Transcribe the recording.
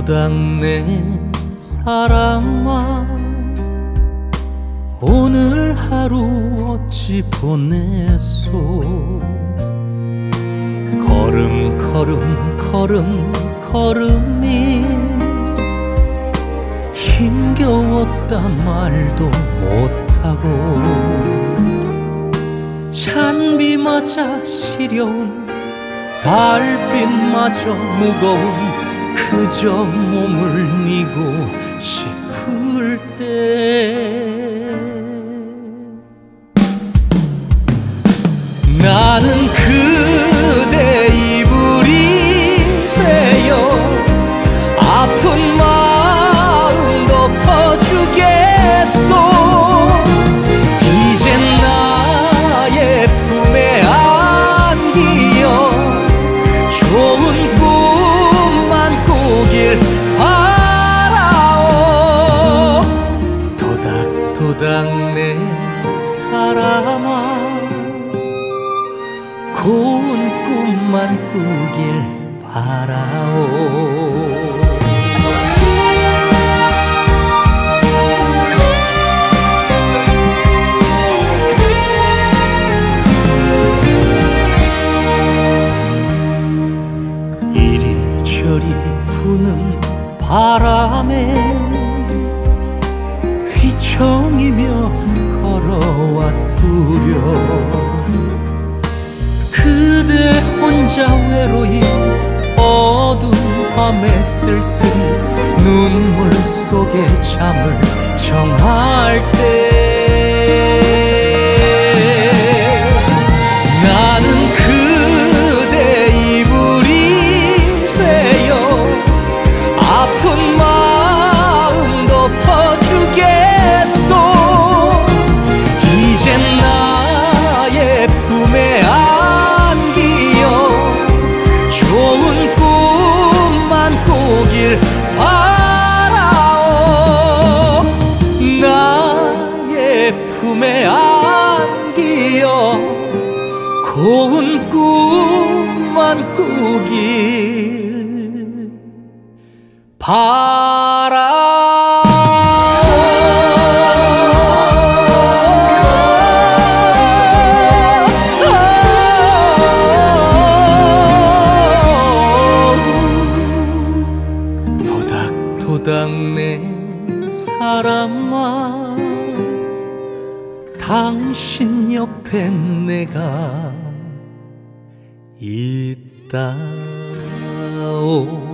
도닥도닥 내 사람아, 오늘 하루 어찌 보냈소? 걸음 걸음 걸음 걸음이 힘겨웠다 말도 못하고, 찬비마저 시려운 달빛마저 무거운 그저 몸을 니고 싶을 때, 나는 그대 이불이 되어 아픈 마음 덮어주겠소. 이젠 나의 품에 안기어 좋은 꿈만 꾸길 바라오. 도닥도닥 내 사람아, 고운 꿈만 꾸길 바라오. 이리저리 부는 바람에 휘청이며 걸어왔구려. 그대 혼자 외로이 어두운 밤에 쓸쓸히 눈물 속에 잠을 청할 때, 나는 그대 이불이 되어 아픈 마음 덮어주겠소. 이젠 나의 품에 좋은 꿈만 꾸길 바라오. 나의 품에 안기어 고운 꿈만 꾸길 바라오. 도닥 내 사람아, 당신 옆에 내가 있다오.